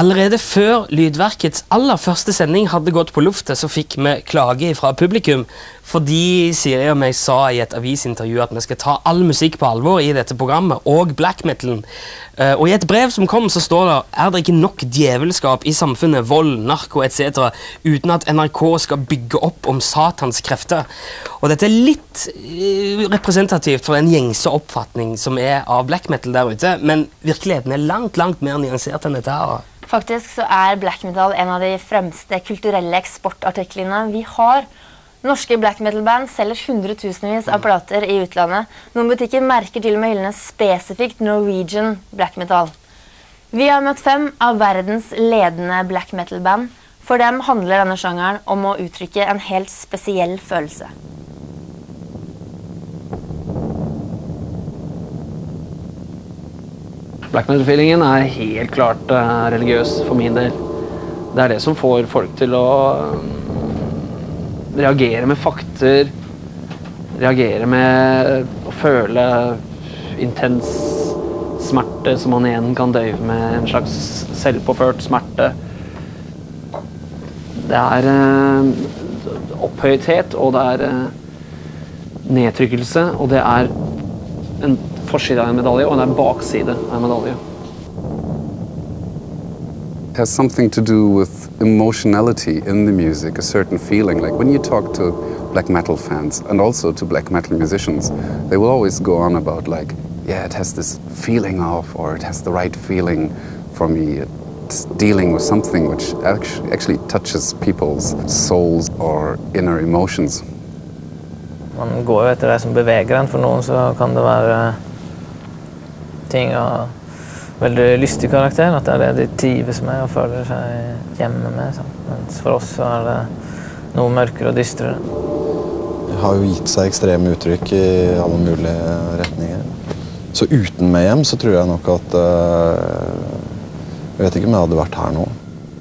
Allerede før Lydverkets aller første sending hadde gått på luftet, så fikk vi klage fra publikum, fordi Siri og meg sa i et avisintervju at vi skal ta all musikk på alvor i dette programmet, og black metalen. Og i et brev som kom så står det ikke nok djevelskap i samfunnet, vold, narko etc., uten at NRK skal bygge opp om satans krefter. Og dette litt representativt for en gjengse oppfatning som av black metal der ute, men virkeligheten langt, langt mer nyansert enn dette her. Faktisk så black metal en av de fremste kulturelle eksportartiklene vi har. Norske black metal band selger hundretusenvis av plater i utlandet. Noen butikker merker til og med hyllene spesifikt Norwegian black metal. Vi har møtt 5 av verdens ledende black metal band. For dem handler denne sjangeren om å uttrykke en helt spesiell følelse. Black metal-feelingen helt klart religiøs for min del. Det det som får folk til å reagere med fakter, reagere med å føle intens smerte som man igjen kan døyve med en slags selvpåført smerte. Det opphøythet, og det nedtrykkelse, og det en forside av en medalje, og det en bakside av en medalje. It has something to do with emotionality in the music, a certain feeling. Like when you talk to black metal fans and also to black metal musicians, they will always go on about like, yeah, it has this feeling of, or it has the right feeling for me. It's dealing with something which actually touches people's souls or inner emotions. Man går jo etter det som beveger en. For noen så kan det være ting av veldig lystig karakter, at det de trives med og føler seg hjemme med. Mens for oss så det noe mørkere og dystrere. Det har jo gitt seg ekstreme uttrykk i alle mulige retninger. Så uten meg hjem så tror jeg nok at jeg vet ikke om jeg hadde vært her nå.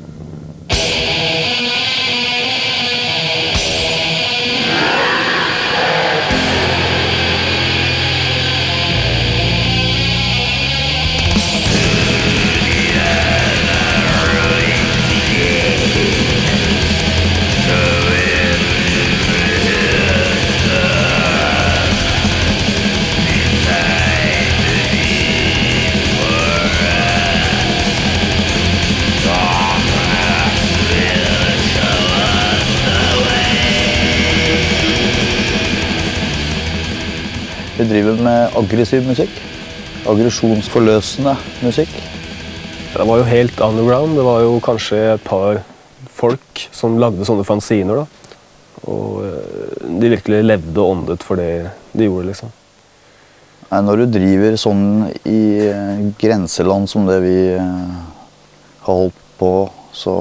Vi driver med aggressiv musikk, aggresjonsforløsende musikk. Det var jo helt underground. Det var jo kanskje et par folk som lagde sånne fanziner, da. Og de virkelig levde og åndet for det de gjorde, liksom. Når du driver sånn i grenseland som det vi har holdt på, så,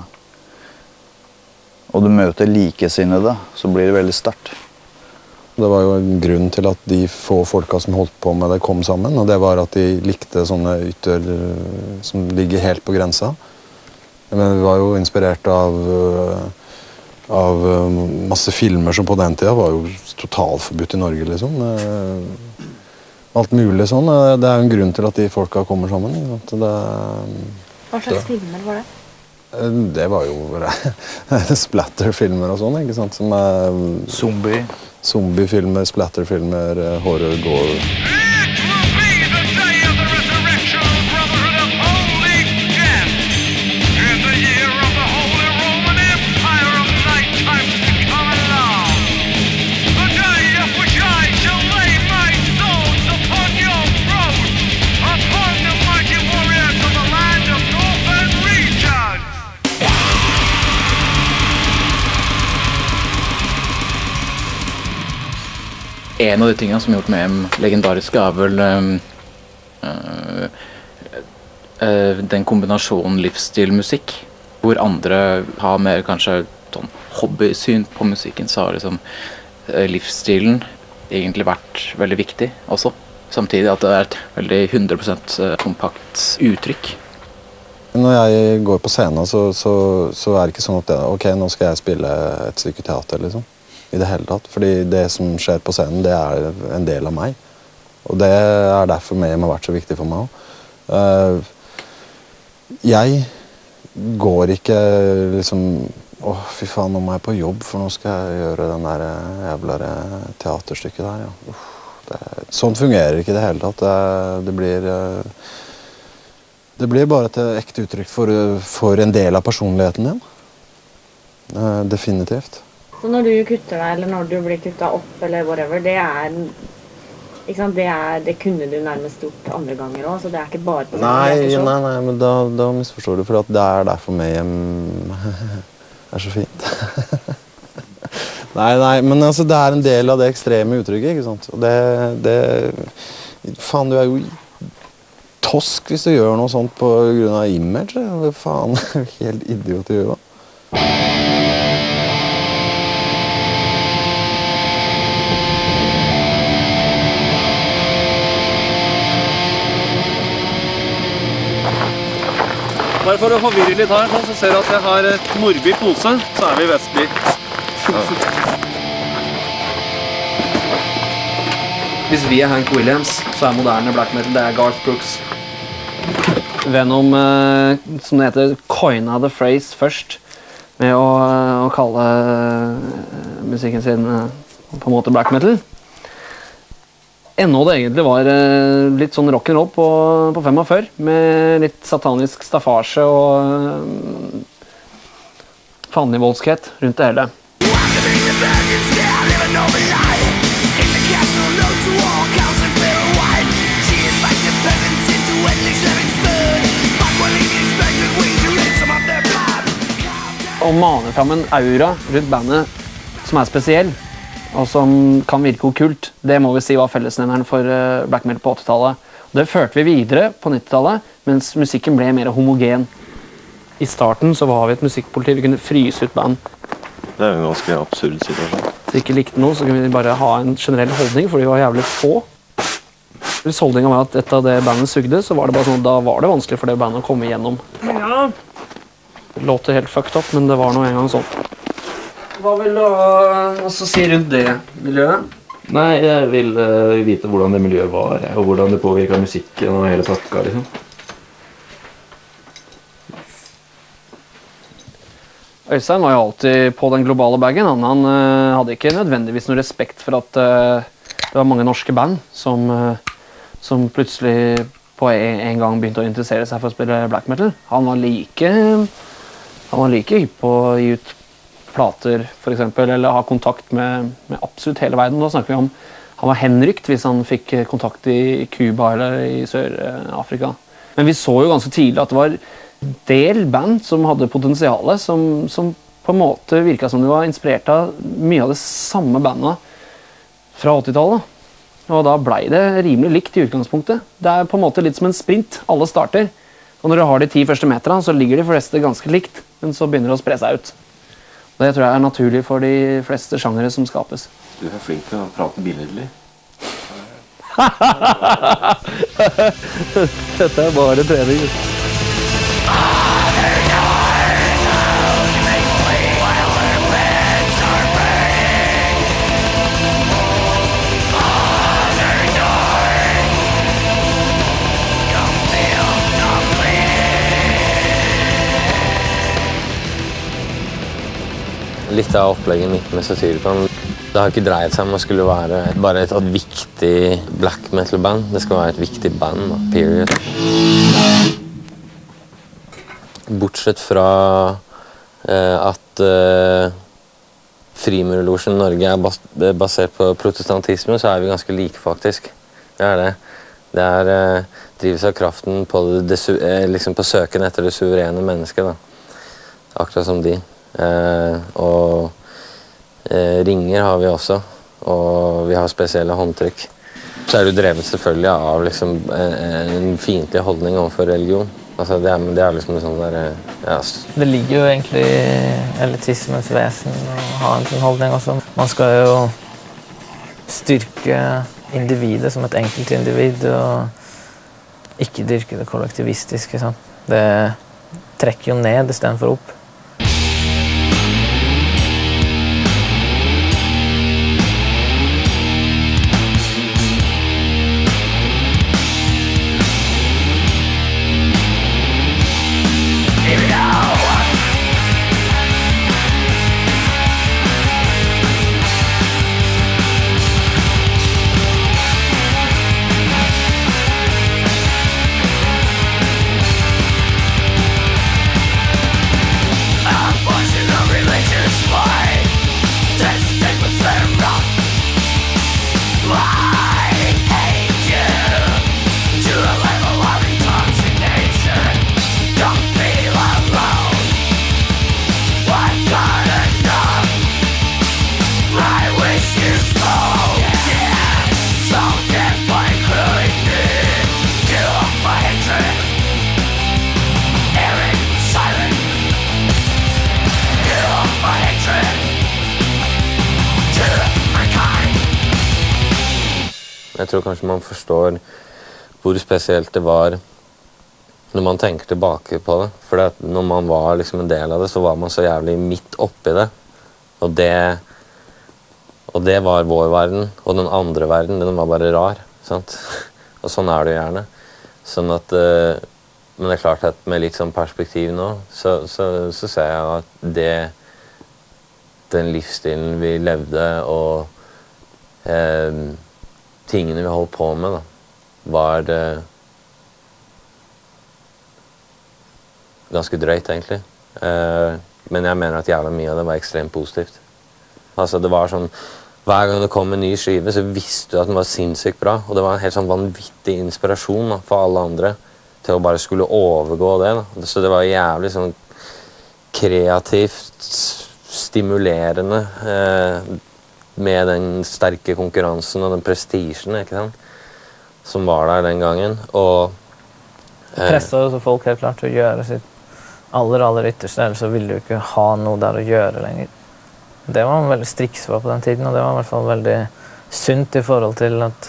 og du møter likesinnede, så blir det veldig sterkt. Det var jo en grunn til at de få folka som holdt på med det kom sammen, og det var at de likte sånne ytter som ligger helt på grensa. Men vi var jo inspirert av masse filmer som på den tida var jo totalforbudt i Norge, liksom. Alt mulig sånn. Det er jo en grunn til at de folka kommer sammen. Hva slags filmer var det? Det var jo splatterfilmer og sånn, ikke sant? Som Zombiefilmer, splatterfilmer, horror, gore. En av de tingene som har gjort med legendarisk vel den kombinasjonen livsstilmusikk, hvor andre har mer kanskje sånn hobbysyn på musikken, så har liksom livsstilen egentlig vært veldig viktig også. Samtidig at det et veldig 100% kompakt uttrykk. Når jeg går på scenen så det ikke sånn at ok, nå skal jeg spille et stykke teater, liksom. I det hele tatt, fordi det som skjer på scenen, det en del av meg. Og det derfor Mayhem har vært så viktig for meg også. Jeg går ikke liksom fy faen, nå må jeg på jobb, for nå skal jeg gjøre den der jævla teaterstykket der, ja. Sånn fungerer ikke i det hele tatt. Det blir bare et ekte uttrykk for en del av personligheten din. Definitivt. Så når du kutter deg, eller når du blir kuttet opp, eller whatever, det kunne du nærmest gjort andre ganger også, så det ikke bare på Nei, men da misforstår du, for det derfor meg hjem er så fint. nei, men altså, det en del av det ekstreme uttrykket, ikke sant? Og faen, du jo tosk hvis du gjør noe sånt på grunn av image, faen, helt idiot i huet. Bare for å forvirre litt her, så ser du at jeg har Nordby pose, så vi i Vestby. Hvis vi Hank Williams, så moderne black metal, det Garth Brooks. Venom, som det heter, coina the phrase først, med å kalle musikken sin på en måte black metal. Ennå det egentlig var litt sånn rock'n'roll på 45, med litt satanisk staffasje og fannigvoldskhet rundt det hele. Å mane fram en aura rundt bandet som spesiell, og som kan virke okkult, det må vi si var fellesnevneren for black metal på 80-tallet. Det førte vi videre på 90-tallet, mens musikken ble mer homogen. I starten så var vi et musikkpoliti, vi kunne fryse ut band. Det en ganske absurd situasjon. Hvis vi ikke likte noe, så kunne vi bare ha en generell holdning, fordi vi var jævlig få. Hvis holdningen var at etter det bandet sugde, så var det bare sånn, da var det vanskelig for det bandet å komme igjennom. Ja. Det låter helt fucked up, men det var noe en gang sånn. Hva vil du også si rundt det miljøet? Nei, jeg vil vite hvordan det miljøet var, og hvordan det påvirket musikken og hele pakka, liksom. Øystein var jo alltid på den globale bagen. Han hadde ikke nødvendigvis noe respekt for at det var mange norske band som plutselig på en gang begynte å interessere seg for å spille black metal. Han var like hypp på å gi ut plater, for eksempel, eller ha kontakt med absolutt hele verden. Da snakker vi om han var henrykt hvis han fikk kontakt i Cuba eller i Sør-Afrika. Men vi så jo ganske tidlig at det var en del band som hadde potensiale, som på en måte virket som de var inspirert av mye av det samme bandet fra 80-tallet. Og da ble det rimelig likt i utgangspunktet. Det på en måte litt som en sprint. Alle starter. Og når du har de 10 første meterne, så ligger de fleste ganske likt, men så begynner det å spre seg ut. Det tror jeg naturlig for de fleste sjangere som skapes. Du flink til å prate billedlig. Dette bare trening. Litt av opplegget mitt med Satyricon. Det har ikke dreid seg om å skulle være bare et viktig black metal-band. Det skal være et viktig band, period. Bortsett fra at Frimurlosjen Norge basert på protestantisme, så vi ganske like, faktisk. Det det. Det drives av kraften på, liksom på søken etter det suverene mennesket, da. Akkurat som de. Og ringer har vi også, og vi har spesielle håndtrykk. Så det drevet selvfølgelig av liksom, en fiendtlig holdning overfor religion. Altså, det liksom en sånn der, ja. Det ligger jo egentlig i elitismens vesen å ha en sånn holdning også. Man skal jo styrke individet som et enkeltindivid og ikke dyrke det kollektivistiske. Sant? Det trekker jo ned i stedet for opp. Here we go! Jeg tror kanskje man forstår hvor spesielt det var når man tenker tilbake på det. For når man var liksom en del av det, så var man så jævlig midt oppi det. Og det var vår verden, og den andre verden, den var bare rar. Sant? Og sånn er det jo gjerne. Sånn at, men det er klart at med litt sånn perspektiv nå, så ser jeg at den livsstilen vi levde, og tingene vi holdt på med, da, var ganske drøyt, egentlig. Men jeg mener at jævla mye av det var ekstremt positivt. Altså, det var sånn, hver gang det kom en ny skive, så visste du at den var sinnssykt bra, og det var en helt sånn vanvittig inspirasjon da, for alle andre til å bare skulle overgå det. Da. Så det var jævlig sånn kreativt, stimulerende, med den sterke konkurransen og den prestisjen, ikke sant? Som var der den gangen. Og presset jo folk helt klart til å gjøre sitt aller ytterste, ellers så ville du ikke ha noe der å gjøre lenger. Det var veldig striksvar på den tiden, og det var i hvert fall veldig sunt i forhold til at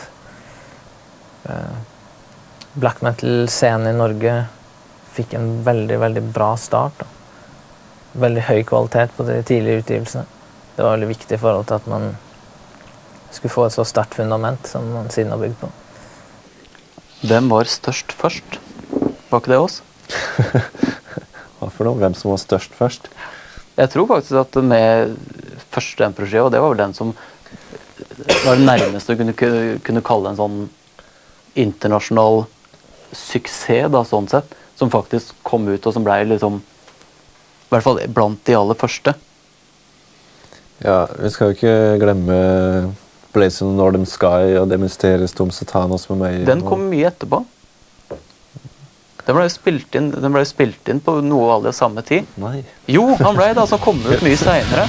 black metal-scenen i Norge fikk en veldig bra start. Da. Veldig høy kvalitet på de tidlige utgivelsene. Det var veldig viktig i forhold til at man skulle få et så sterkt fundament som man siden har bygd på. Hvem var størst først? Var ikke det oss? Hva for noe? Hvem som var størst først? Jeg tror faktisk at med første Emperor, og det var vel den som var det nærmeste du kunne kalle en sånn internasjonal suksess, da, sånn sett, som faktisk kom ut og som ble liksom, i hvert fall blant de aller første. Ja, vi skal jo ikke glemme Blazing on Northern Sky og Det Mysterious Tom Satanas med meg. Den kom mye etterpå. Den ble jo spilt inn på noe av det samme tid. Nei. Jo, han ble det, altså kom ut mye senere.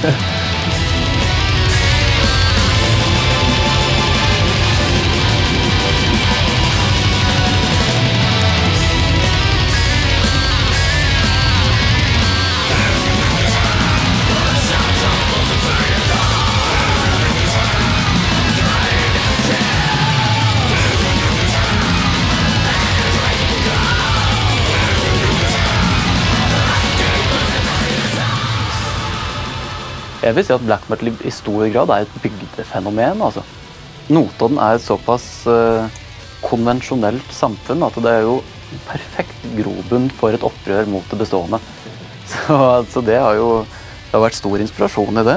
Jeg vil si at black metal i stor grad er et bygdefenomen. Altså. Notodden er et såpass konvensjonelt samfunn at det er jo perfekt grobunn for et opprør mot det bestående. Så det har vært stor inspirasjon i det.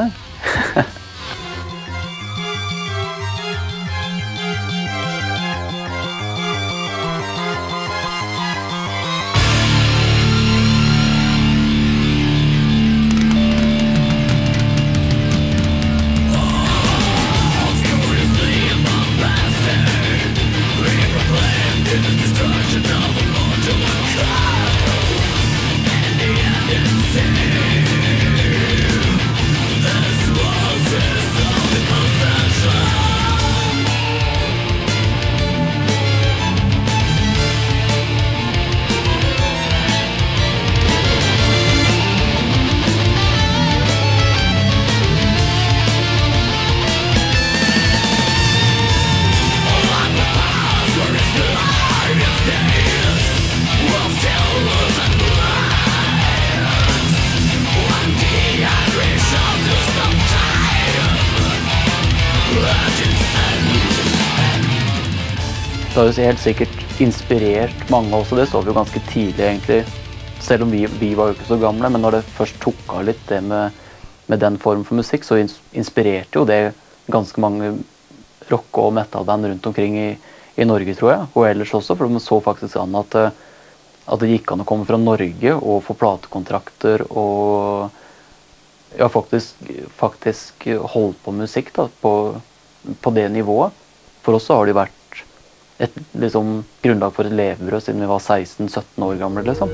Det har jo helt sikkert inspirert mange også, det så vi jo ganske tidlig egentlig, selv om vi var jo ikke så gamle, men når det først tok av litt det med den form for musikk, så inspirerte jo det ganske mange rock- og metalband rundt omkring i Norge, tror jeg, og ellers også, for de så faktisk an at det gikk an å komme fra Norge og få platekontrakter og ja, faktisk holde på musikk da, på det nivået. For oss så har det vært et liksom, grunnlag for et levebrød siden vi var 16-17 år gamle, liksom.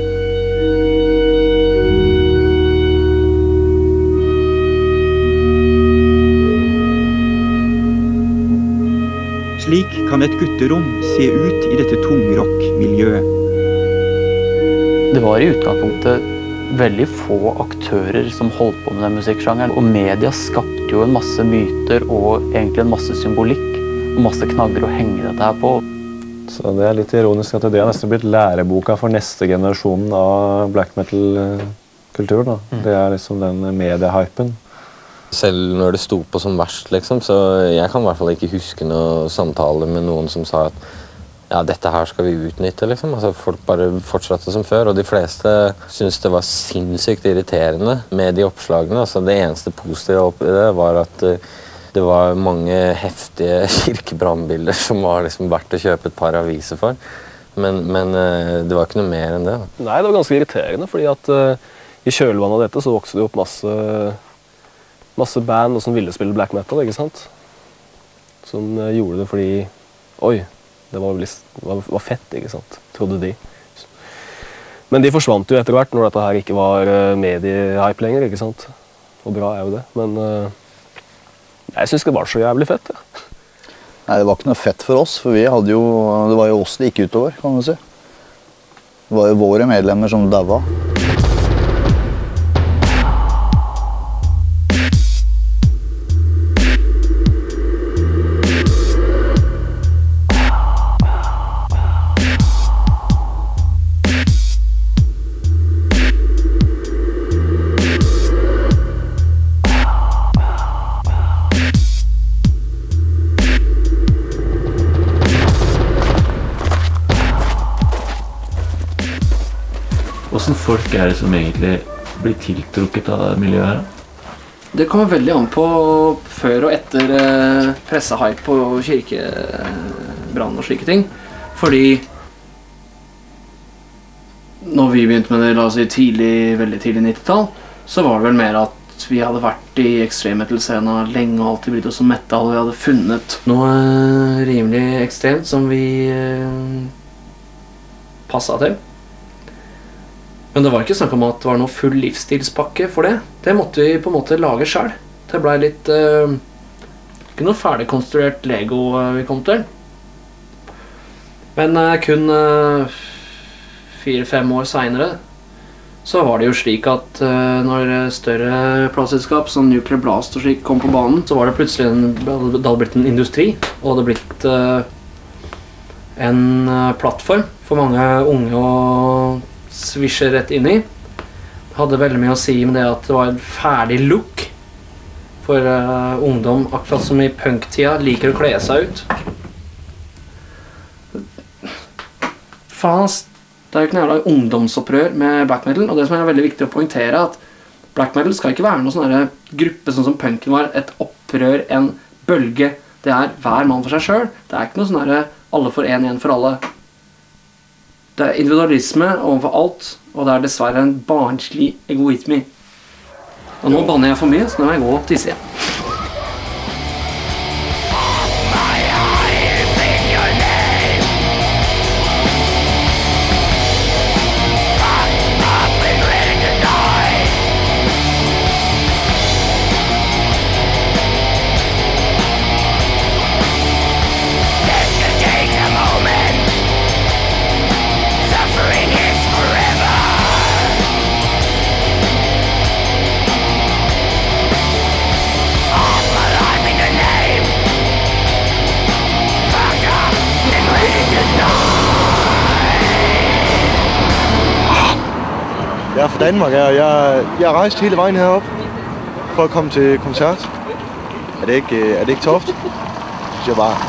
Slik kan et gutterom se ut i dette tungrock-miljøet. Det var i utgangspunktet veldig få aktører som holdt på med den musikksjangeren, og media skapte jo en masse myter og egentlig en masse symbolikk masse knagger å henge dette her på. Så det litt ironisk at det har nesten blitt læreboka for neste generasjon av black metal-kultur. Det liksom den mediehypen. Selv når det sto på som verst, liksom, så jeg kan i hvert fall ikke huske noe samtale med noen som sa at ja, dette her skal vi utnytte, liksom. Altså, folk bare fortsatte som før, og de fleste syntes det var sinnssykt irriterende med de oppslagene. Altså, det eneste positive oppi det var at det var mange heftige kirkebrannbilder som var liksom verdt å kjøpe et par aviser for. Men det var ikke noe mer enn det. Nei, det var ganske irriterende, fordi at i kjølvannet av dette så vokste det opp masse band som ville spille black metal, ikke sant? Som gjorde det fordi, oi, det var fett, ikke sant? Trodde de. Men de forsvant jo etter hvert når dette her ikke var mediehype lenger, ikke sant? Og bra jo det, men jeg synes det var så jævlig fett, ja. Nei, det var ikke noe fett for oss, for det var jo oss det gikk utover, kan man si. Det var jo våre medlemmer som daua. Hvordan folk det som egentlig blir tiltrukket av det miljøet her? Det kommer veldig an på før og etter pressehype på kirkebrann og slike ting. Fordi når vi begynte med det, la oss si veldig tidlig 90-tall, så var det vel mer at vi hadde vært i extreme metal-scenen lenge og alltid blitt oss som metal, og vi hadde funnet noe rimelig ekstremt som vi passet til. Men det var ikke snakk om at det var noe full livsstilspakke for det. Det måtte vi på en måte lage selv. Det ble litt ikke noe ferdigkonstruert Lego vi kom til. Men kun 4-5 år senere så var det jo slik at når større plateselskap som Nuclear Blast og slik kom på banen, så var det plutselig det hadde blitt en industri, og det hadde blitt en plattform for mange unge å svisje rett inn i. Det hadde veldig mye å si med det at det var en ferdig look for ungdom, akkurat som i punktida liker å kle seg ut. Faen, det er jo ikke noe jævla ungdomsopprør med black metal, og det som er veldig viktig å poengtere er at black metal skal ikke være noen sånne gruppe sånn som punken var, et opprør, en bølge. Det er hver mann for seg selv. Det er ikke noe sånn alle for en for alle. Det er individualisme overfor alt, og det er dessverre en barnslig egoisme. Og nå banner jeg for mye, så nå må jeg gå og tisse igjen. Jeg fra Danmark, og jeg har rejst hele vejen herop for at komme til koncert. Er det ikke toft? Synes jeg bare.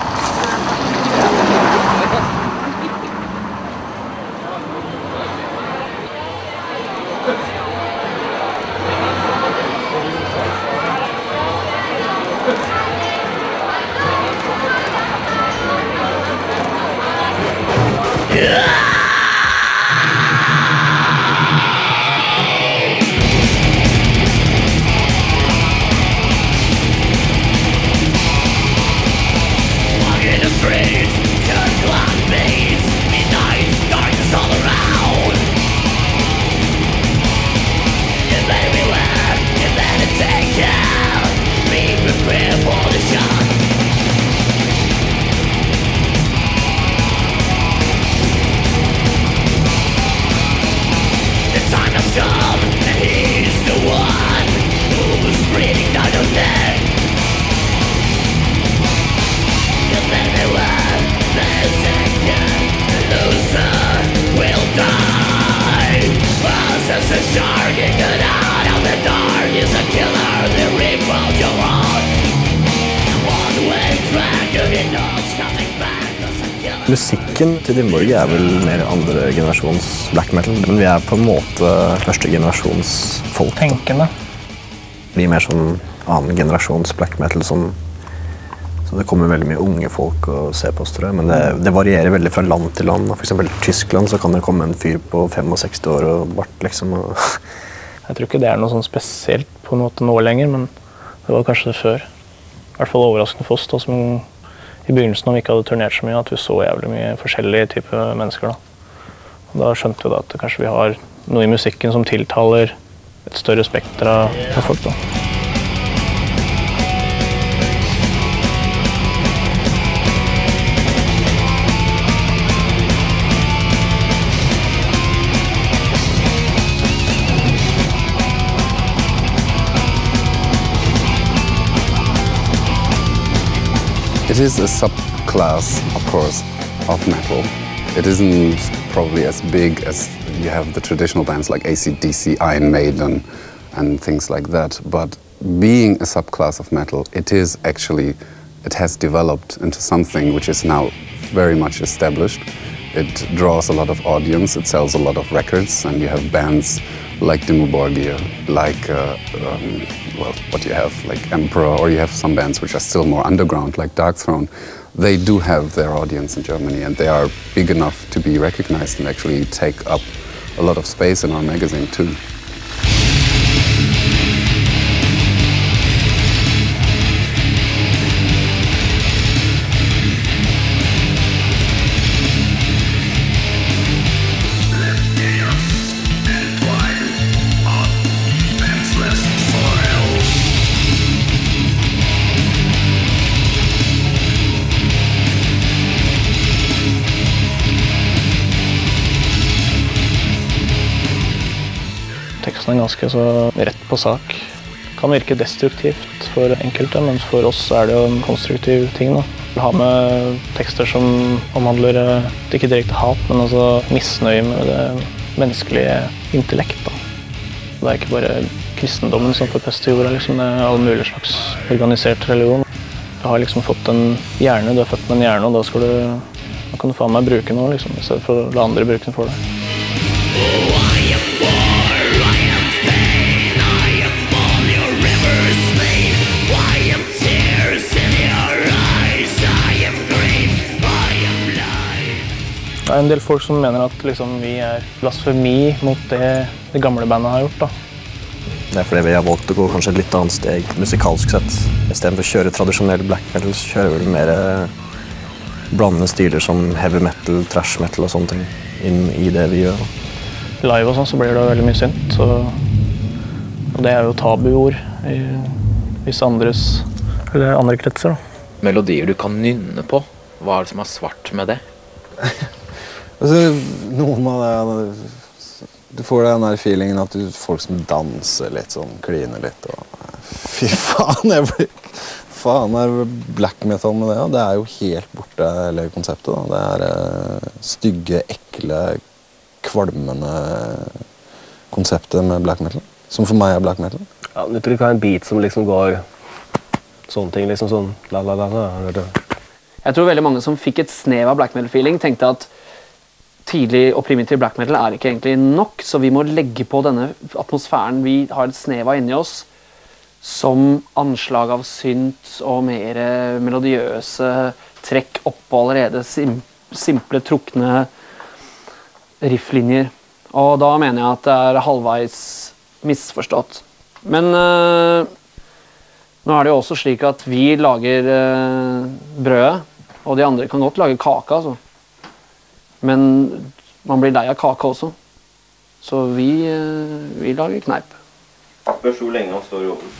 Musikken til Dimborg vel mer andre generasjons black metal, men vi på en måte første generasjons folk. Tenkende. Vi mer som annen generasjons black metal, så det kommer veldig mye unge folk og ser på oss, tror jeg, men det varierer veldig fra land til land. For eksempel i Tyskland så kan det komme en fyr på 65 år og bart, liksom. Jeg tror ikke det noe sånn spesielt på en måte nå lenger, men det var kanskje det før. I hvert fall overraskende for oss, da, som i begynnelsen når vi ikke hadde turnert så mye, at vi så jævlig mye forskjellige typer mennesker. Og da skjønte vi da at kanskje vi har noe i musikken som tiltaler et større spekter av folk. Da. It is a subclass, of course, of metal. It isn't probably as big as you have the traditional bands like AC/DC, Iron Maiden, and things like that. But being a subclass of metal, it has developed into something which is now very much established. It draws a lot of audience, it sells a lot of records, and you have bands like Dimmu Borgir, like what you have, like Emperor, or you have some bands which are still more underground, like Darkthrone. They do have their audience in Germany, and they are big enough to be recognized and actually take up a lot of space in our magazine too. Teksten ganske så rett på sak. Kan virke destruktivt for enkelte, men for oss det jo en konstruktiv ting. Da. Ha med tekster som omhandler ikke direkte hat, men altså misnøye med det menneskelige intellekt. Da. Det ikke bare kristendommen som forpester jorda, liksom. Det all mulig slags organisert religion. Du har liksom fått en hjerne, du født med en hjerne, og da kan du faen meg bruke noe, liksom, i stedet for å la andre bruke den for deg. Det en del folk som mener at liksom, vi blasfemi mot det gamle bandet har gjort. Da. Det fordi vi har valgt å gå kanskje et litt annet steg musikalsk sett. I stedet for å kjøre tradisjonell black metal, så kjører vi mer blandende stiler som heavy metal, thrash metal og sånne ting inn i det vi gjør. Live og sånn så blir det veldig mye synt, og det jo tabuord i visse andre kretser. Da. Melodier du kan nynne på, hva det som svart med det? Noen av det, du får den der feelingen at folk som danser litt, sånn, kliner litt, og fy faen, faen black metal med det, ja. Det jo helt borte hele konseptet, da. Det stygge, ekle, kvalmende konseptet med black metal, som for meg black metal. Ja, du tror ikke ha en beat som liksom går sånne ting, liksom sånn la. Jeg tror veldig mange som fikk et snev av black metal-feeling tenkte at tidlig og primitiv black metal ikke egentlig nok, så vi må legge på denne atmosfæren vi har et snev av inni oss, som anslag av synt og mer melodiøse trekk oppå allerede simple, trukne rifflinjer. Og da mener jeg at det halvveis misforstått. Men nå det jo også slik at vi lager brødet, og de andre kan godt lage kake, altså. Men man blir lei av kake også. Så vi lager kneip. Spørs hvor lenge han står i ovnen.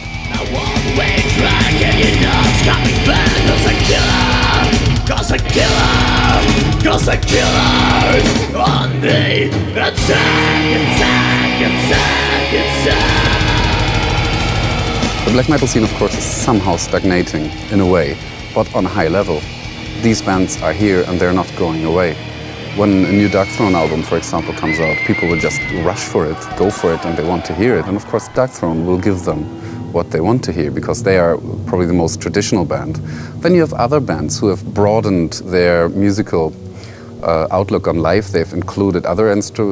The black metal scene, of course, is somehow stagnating in a way, but on a high level. These bands are here and they're not going away. When a new Darkthrone album, for example, comes out, people will just rush for it, go for it, and they want to hear it. And of course, Darkthrone will give them what they want to hear, because they are probably the most traditional band. Then you have other bands who have broadened their musical outlook on life. They've included other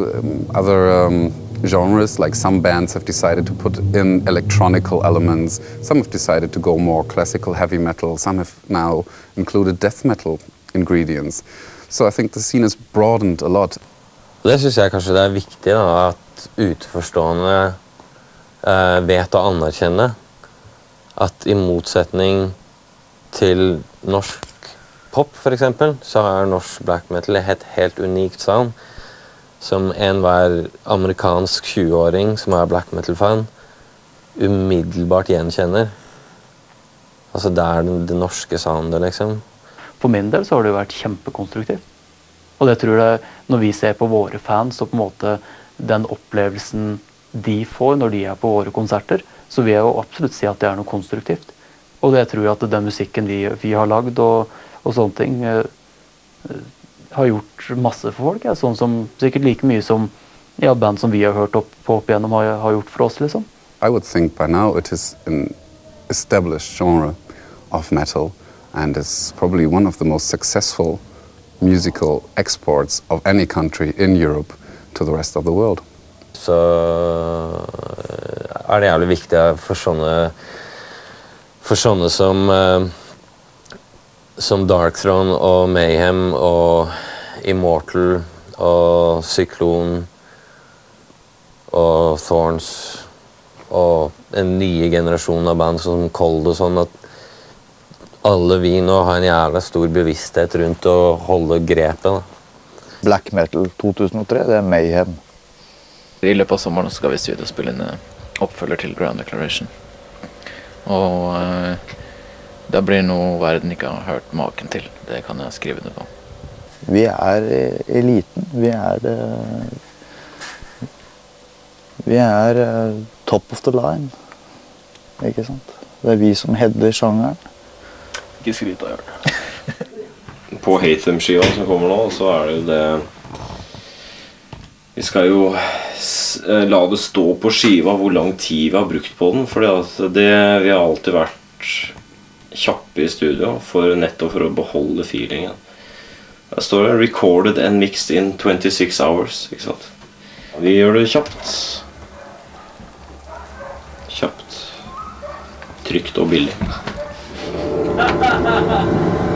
genres, like some bands have decided to put in electronical elements, some have decided to go more classical heavy metal, some have now included death metal ingredients. So I think the scene has broadened a lot. Det synes jeg kanskje det viktig da, at utenforstående vet å anerkjenne at I motsetning til norsk pop for eksempel, så norsk black metal et helt unikt sound som enhver amerikansk 20-åring som black metal-fan umiddelbart gjenkjenner. Altså det det norske soundet, liksom. For min del så har det jo vært kjempekonstruktivt. Og det tror jeg, når vi ser på våre fans, så på en måte den opplevelsen de får når de på våre konserter, så vil jeg jo absolutt si at det noe konstruktivt. Og det tror jeg at den musikken vi har lagd og sånne ting har gjort masse for folk. Sånn som sikkert like mye som band som vi har hørt opp igjennom har gjort for oss, liksom. I would think by now it is an established genre of metal and is probably one of the most successful musical exports of any country in Europe to the rest of the world. Så det jævlig viktig for sånne som Darkthrone og Mayhem og Immortal og Cyclone og Thorns og en nye generasjon av band som Cold og sånn, at alle vi nå har en jævla stor bevissthet rundt å holde grepet. Da. Black Metal 2003, det Mayhem. I løpet av sommeren skal vi ut og spille en oppfølger til Grand Declaration. Og det blir noe verden ikke har hørt maken til. Det kan jeg skrive det på. Vi eliten. Vi top of the line. Ikke sant? Det vi som header sjangeren. Ikke skryt av Jørn. På Hatem-skiva som kommer nå, så det jo det vi skal jo la det stå på skiva hvor lang tid vi har brukt på den, fordi at vi har alltid vært kjappe I studio nettopp for å beholde feelingen. Der står det recorded and mixed in 26 hours, ikke sant? Vi gjør det kjapt. Kjapt. Trygt og billig.